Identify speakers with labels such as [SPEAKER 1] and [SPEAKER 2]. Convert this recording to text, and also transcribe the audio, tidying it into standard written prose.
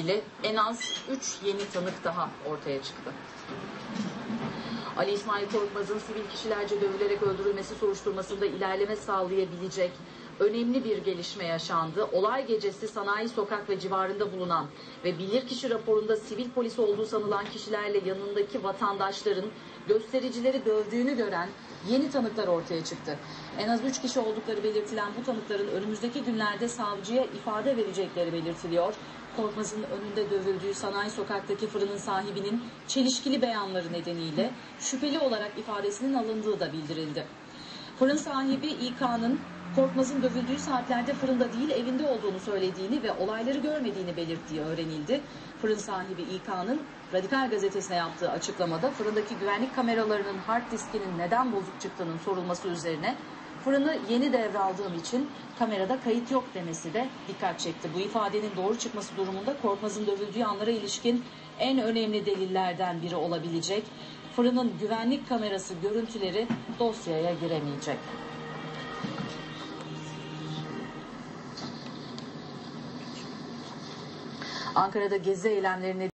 [SPEAKER 1] ilgili en az 3 yeni tanık daha ortaya çıktı. Ali İsmail Korkmaz'ın sivil kişilerce dövülerek öldürülmesi soruşturmasında ilerleme sağlayabilecek önemli bir gelişme yaşandı. Olay gecesi Sanayi Sokak ve civarında bulunan ve bilirkişi raporunda sivil polis olduğu sanılan kişilerle yanındaki vatandaşların göstericileri dövdüğünü gören yeni tanıklar ortaya çıktı. En az 3 kişi oldukları belirtilen bu tanıkların önümüzdeki günlerde savcıya ifade verecekleri belirtiliyor. Korkmaz'ın önünde dövüldüğü Sanayi Sokak'taki fırının sahibinin çelişkili beyanları nedeniyle şüpheli olarak ifadesinin alındığı da bildirildi. Fırın sahibi İK'nın Korkmaz'ın dövüldüğü saatlerde fırında değil evinde olduğunu söylediğini ve olayları görmediğini belirttiği öğrenildi. Fırın sahibi İK'nın Radikal Gazetesi'ne yaptığı açıklamada fırındaki güvenlik kameralarının hard diskinin neden bozuk çıktığının sorulması üzerine fırını yeni devraldığım için kamerada kayıt yok demesi de dikkat çekti. Bu ifadenin doğru çıkması durumunda Korkmaz'ın dövüldüğü anlara ilişkin en önemli delillerden biri olabilecek fırının güvenlik kamerası görüntüleri dosyaya giremeyecek. Ankara'da gezi eylemlerine